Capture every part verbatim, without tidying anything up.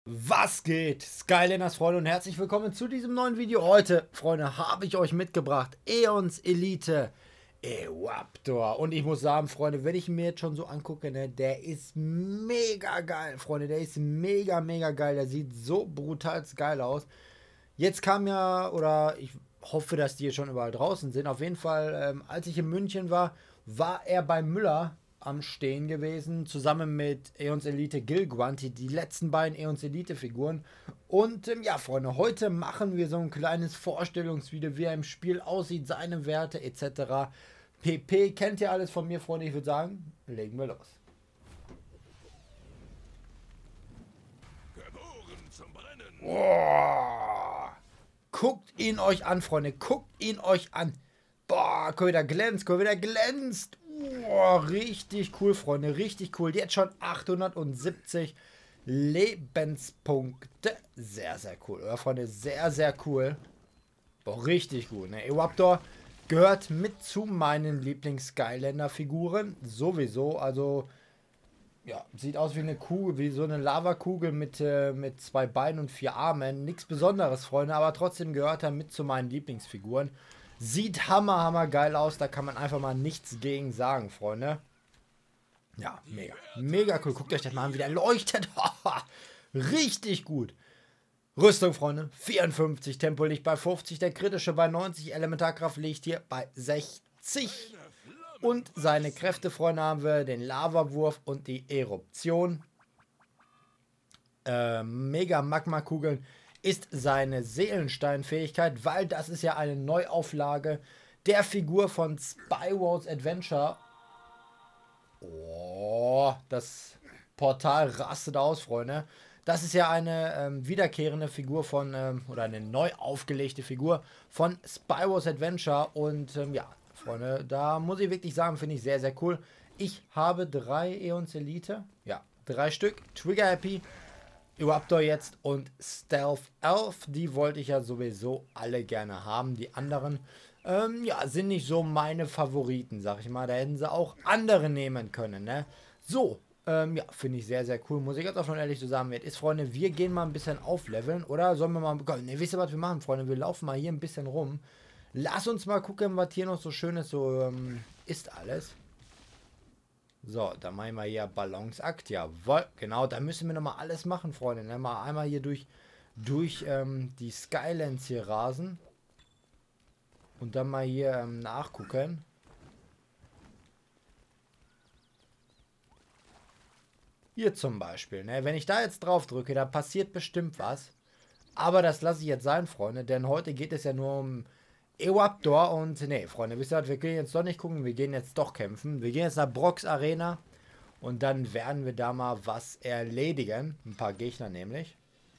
Was geht? Skylanders Freunde und herzlich willkommen zu diesem neuen Video. Heute, Freunde, habe ich euch mitgebracht Aeons Elite Ewaptor. Und ich muss sagen, Freunde, wenn ich mir jetzt schon so angucke, ne, der ist mega geil, Freunde. Der ist mega, mega geil. Der sieht so brutal geil aus. Jetzt kam ja, oder ich hoffe, dass die jetzt schon überall draußen sind. Auf jeden Fall, ähm, als ich in München war, war er bei Müller am Stehen gewesen, zusammen mit Aeons Elite Gilguanti, die letzten beiden Aeons Elite Figuren. Und ähm, ja, Freunde, heute machen wir so ein kleines Vorstellungsvideo, wie er im Spiel aussieht, seine Werte et cetera pp. Kennt ihr alles von mir, Freunde? Ich würde sagen, legen wir los. Geboren zum Brennen. Boah. Guckt ihn euch an, Freunde. Guckt ihn euch an. Boah, guck, wie der glänzt, guck, wie der glänzt. Boah, richtig cool, Freunde. Richtig cool. Jetzt schon achthundertsiebzig Lebenspunkte. Sehr, sehr cool, oder, Freunde? Sehr, sehr cool. Boah, richtig gut, ne? Ewaptor gehört mit zu meinen Lieblings-Skylander-Figuren. Sowieso, also... Ja, sieht aus wie eine Kugel, wie so eine Lavakugel mit, äh, mit zwei Beinen und vier Armen. Nichts Besonderes, Freunde, aber trotzdem gehört er mit zu meinen Lieblingsfiguren. Sieht hammer, hammer geil aus, da kann man einfach mal nichts gegen sagen, Freunde. Ja, mega. Mega cool. Guckt euch das mal an, wie der leuchtet. Richtig gut. Rüstung, Freunde, vierundfünfzig. Tempo liegt bei fünfzig, der kritische bei neunzig. Elementarkraft liegt hier bei sechzig. Und seine Kräfte, Freunde, haben wir den Lavawurf und die Eruption. Äh, Mega Magma-Kugeln ist seine Seelenstein-Fähigkeit, weil das ist ja eine Neuauflage der Figur von Spyro's Adventure. Oh, das Portal rastet aus, Freunde. Das ist ja eine ähm, wiederkehrende Figur von, ähm, oder eine neu aufgelegte Figur von Spyro's Adventure. Und ähm, ja, Freunde, da muss ich wirklich sagen, finde ich sehr, sehr cool. Ich habe drei Aeons Elite. Ja, drei Stück. Trigger Happy, Ewaptor jetzt und Stealth Elf. Die wollte ich ja sowieso alle gerne haben. Die anderen, ähm, ja, sind nicht so meine Favoriten, sag ich mal. Da hätten sie auch andere nehmen können, ne? So, ähm, ja, finde ich sehr, sehr cool. Muss ich jetzt auch schon ehrlich so sagen, ist, Freunde, wir gehen mal ein bisschen aufleveln. Oder sollen wir mal, ne, wisst ihr, was wir machen, Freunde? Wir laufen mal hier ein bisschen rum. Lass uns mal gucken, was hier noch so Schönes so ähm, ist alles. So, da machen wir hier Balanceakt. Jawohl, genau, da müssen wir nochmal alles machen, Freunde. Ne? Mal einmal hier durch, durch ähm, die Skylands hier rasen. Und dann mal hier ähm, nachgucken. Hier zum Beispiel, ne? Wenn ich da jetzt drauf drücke, da passiert bestimmt was. Aber das lasse ich jetzt sein, Freunde, denn heute geht es ja nur um Ewaptor und ne, Freunde, wisst ihr was, wir gehen jetzt doch nicht gucken, wir gehen jetzt doch kämpfen. Wir gehen jetzt nach Brox Arena und dann werden wir da mal was erledigen. Ein paar Gegner nämlich.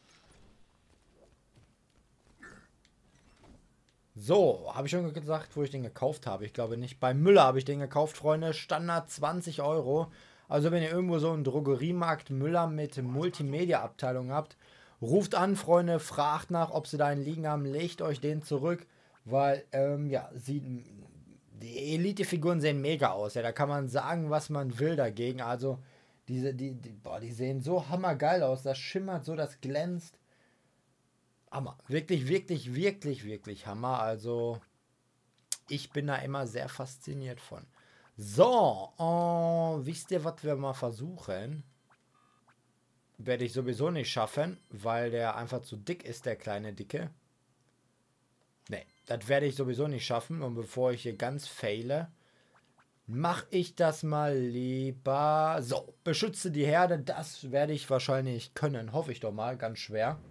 So, habe ich schon gesagt, wo ich den gekauft habe? Ich glaube nicht. Bei Müller habe ich den gekauft, Freunde. Standard zwanzig Euro. Also wenn ihr irgendwo so einen Drogeriemarkt Müller mit Multimedia-Abteilung habt, ruft an, Freunde, fragt nach, ob sie da einen liegen haben, legt euch den zurück. Weil, ähm, ja, sieht, die Elite-Figuren sehen mega aus. Ja, da kann man sagen, was man will dagegen. Also, diese, die, die, boah, die sehen so hammergeil aus. Das schimmert so, das glänzt. Hammer. Wirklich, wirklich, wirklich, wirklich Hammer. Also, ich bin da immer sehr fasziniert von. So, äh, wisst ihr, was wir mal versuchen? Werde ich sowieso nicht schaffen, weil der einfach zu dick ist, der kleine Dicke. Nee, das werde ich sowieso nicht schaffen. Und bevor ich hier ganz faile, mache ich das mal lieber. So, beschütze die Herde. Das werde ich wahrscheinlich können. Hoffe ich doch mal. Ganz schwer.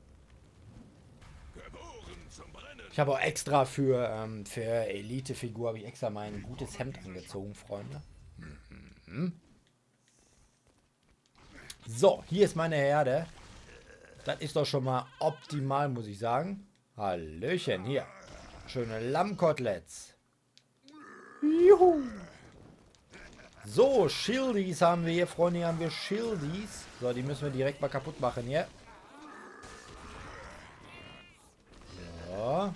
Ich habe auch extra für, ähm, für Elite-Figur habe ich extra mein gutes Hemd angezogen, Freunde. Mhm. So, hier ist meine Herde. Das ist doch schon mal optimal, muss ich sagen. Hallöchen, hier. Schöne Lammkoteletts. Juhu. So, Shieldies haben wir hier, Freunde. Hier haben wir Shieldies. So, die müssen wir direkt mal kaputt machen hier. So.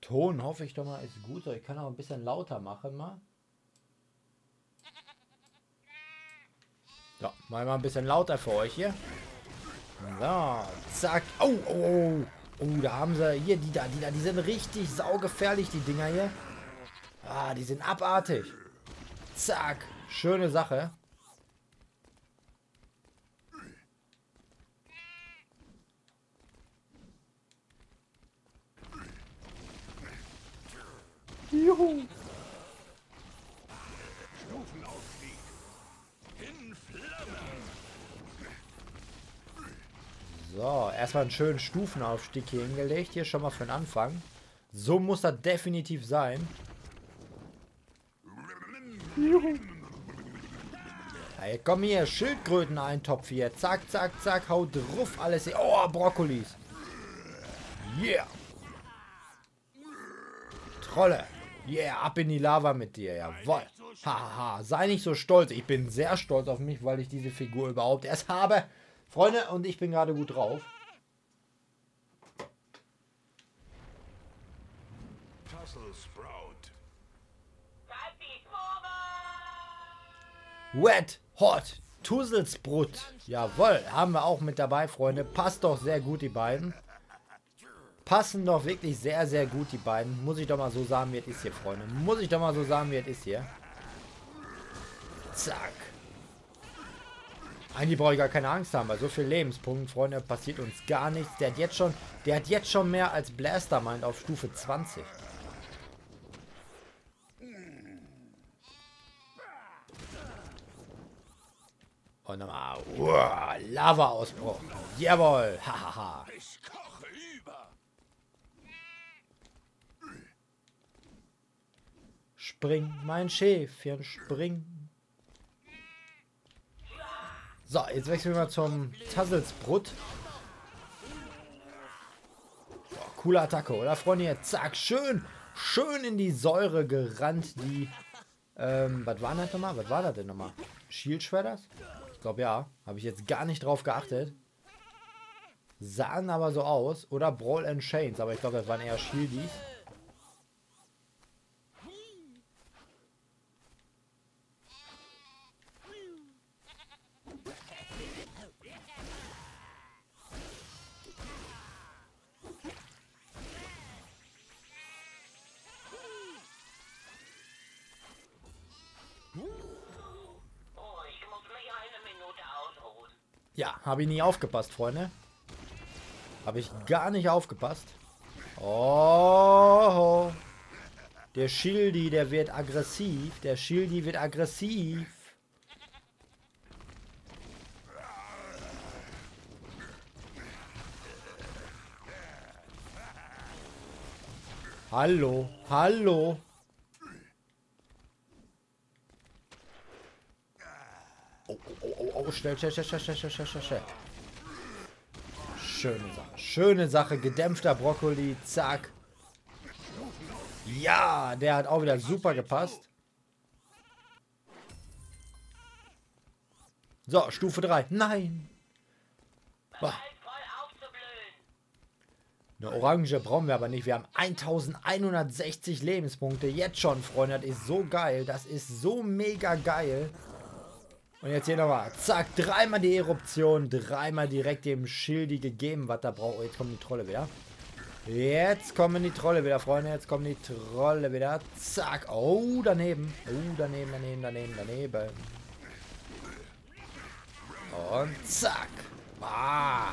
Ton hoffe ich doch mal ist gut. So, ich kann auch ein bisschen lauter machen mal. So, mal ein bisschen lauter für euch hier. So, zack. Oh, oh, oh. Oh, da haben sie hier, die da, die da, die sind richtig saugefährlich, die Dinger hier. Ah, die sind abartig. Zack. Schöne Sache. Juhu. So, erstmal einen schönen Stufenaufstieg hier hingelegt. Hier schon mal für den Anfang. So muss das definitiv sein. Juhu. Hey, komm hier, Schildkröten-Eintopf hier. Zack, zack, zack, haut drauf alles hier. Oh, Brokkolis. Yeah. Trolle. Yeah, ab in die Lava mit dir, jawohl. Haha, sei nicht so stolz. Ich bin sehr stolz auf mich, weil ich diese Figur überhaupt erst habe. Freunde, und ich bin gerade gut drauf. Wet, Hot, Tusselsbrut. Jawohl, haben wir auch mit dabei, Freunde. Passt doch sehr gut, die beiden. Passen doch wirklich sehr, sehr gut, die beiden. Muss ich doch mal so sagen, wie es ist hier, Freunde. Muss ich doch mal so sagen, wie es ist hier. Zack. Eigentlich brauche ich gar keine Angst haben, weil so viel Lebenspunkten, Freunde, passiert uns gar nichts. Der hat jetzt schon, der hat jetzt schon mehr als Blastermind auf Stufe zwanzig. Und nochmal, wow, Lava-Ausbruch. Jawohl, hahaha. Spring, mein Schäfchen, spring. So, jetzt wechseln wir mal zum Tusselsbrut. Oh, coole Attacke, oder Freunde? Jetzt, zack, schön, schön in die Säure gerannt, die, ähm, was war das nochmal? Was war das denn nochmal? Shield Shredders? Ich glaube, ja. Habe ich jetzt gar nicht drauf geachtet. Sahen aber so aus. Oder Brawl and Chains, aber ich glaube, das waren eher Shieldies. Ja, habe ich nie aufgepasst, Freunde. Habe ich gar nicht aufgepasst. Oh. Der Schildi, der wird aggressiv. Der Schildi wird aggressiv. Hallo, hallo. Oh, oh, oh, oh, schnell, schnell, schnell, schnell, schnell, schnell, schnell. Schöne Sache, schöne Sache. Gedämpfter Brokkoli, zack. Ja, der hat auch wieder super gepasst. So, Stufe drei. Nein. Oh. Eine Orange brauchen wir aber nicht. Wir haben eintausendeinhundertsechzig Lebenspunkte. Jetzt schon, Freunde. Das ist so geil. Das ist so mega geil. Und jetzt hier nochmal. Zack, dreimal die Eruption. Dreimal direkt dem Schildi gegeben, was da braucht. Oh, jetzt kommen die Trolle wieder. Jetzt kommen die Trolle wieder, Freunde. Jetzt kommen die Trolle wieder. Zack. Oh, daneben. Oh, daneben, daneben, daneben, daneben. Und zack. Ah.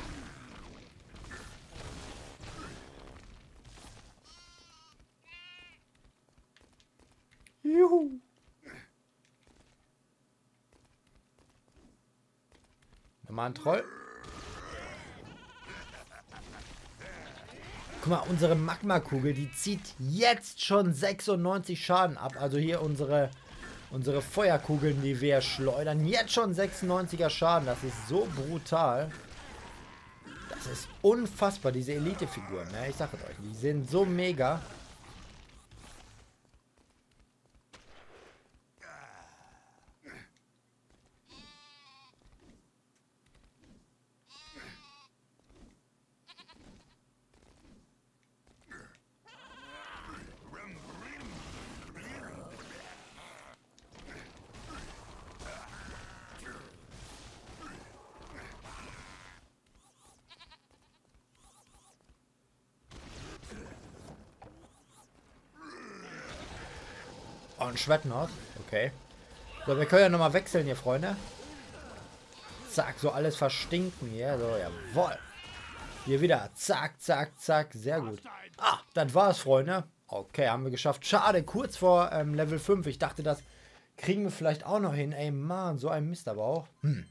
Juhu. Nochmal ein Troll. Guck mal, unsere Magma-Kugel, die zieht jetzt schon sechsundneunzig Schaden ab. Also hier unsere, unsere Feuerkugeln, die wir schleudern. Jetzt schon sechsundneunziger Schaden. Das ist so brutal. Das ist unfassbar, diese Elite-Figuren. Ne? Ich sage es euch, die sind so mega. Oh, ein Schwertnot. Okay. So, wir können ja nochmal wechseln hier, Freunde. Zack, so alles verstinken hier. So, jawohl. Hier wieder. Zack, zack, zack. Sehr gut. Ah, das war's, Freunde. Okay, haben wir geschafft. Schade, kurz vor ähm, Level fünf. Ich dachte, das kriegen wir vielleicht auch noch hin. Ey, Mann, so ein Mist aber auch. Hm.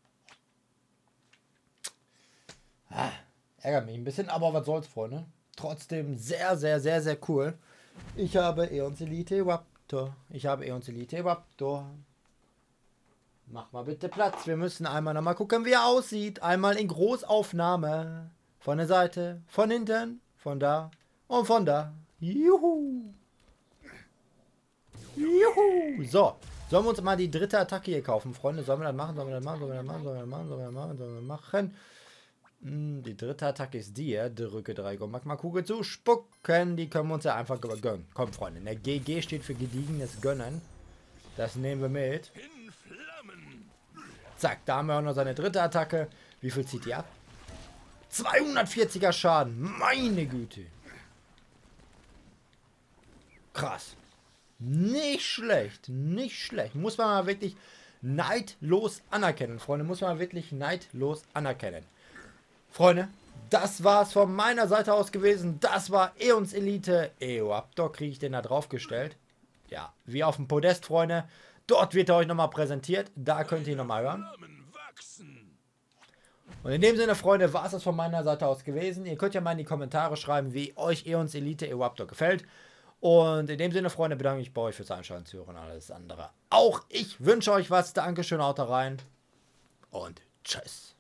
Ah, ärgert mich ein bisschen, aber was soll's, Freunde. Trotzdem sehr, sehr, sehr, sehr cool. Ich habe Eons Elite Raptor. Ich habe Eons Elite Raptor. Mach mal bitte Platz. Wir müssen einmal nochmal gucken, wie er aussieht. Einmal in Großaufnahme. Von der Seite, von hinten, von da und von da. Juhu. Juhu. So. Sollen wir uns mal die dritte Attacke hier kaufen, Freunde? Sollen wir das machen? Sollen wir das machen? Sollen wir das machen? Sollen wir das machen? Sollen wir das machen? Sollen wir das machen? Hm, die dritte Attacke ist die hier. Drücke drei Magma-Kugel zu spucken. Die können wir uns ja einfach gönnen. Komm, Freunde. Der G G steht für gediegenes Gönnen. Das nehmen wir mit. Zack, da haben wir auch noch seine dritte Attacke. Wie viel zieht die ab? zweihundertvierziger Schaden. Meine Güte. Krass. Nicht schlecht. Nicht schlecht. Muss man mal wirklich neidlos anerkennen, Freunde. Muss man mal wirklich neidlos anerkennen. Freunde, das war's von meiner Seite aus gewesen. Das war Eons Elite Eoraptor. Kriege ich den da drauf gestellt? Ja, wie auf dem Podest, Freunde. Dort wird er euch nochmal präsentiert. Da könnt ihr ihn nochmal hören. Und in dem Sinne, Freunde, war es das von meiner Seite aus gewesen. Ihr könnt ja mal in die Kommentare schreiben, wie euch Eons Elite Eoraptor gefällt. Und in dem Sinne, Freunde, bedanke ich mich bei euch fürs Einschalten, Zuhören und alles andere. Auch ich wünsche euch was. Dankeschön, haut rein. Und tschüss.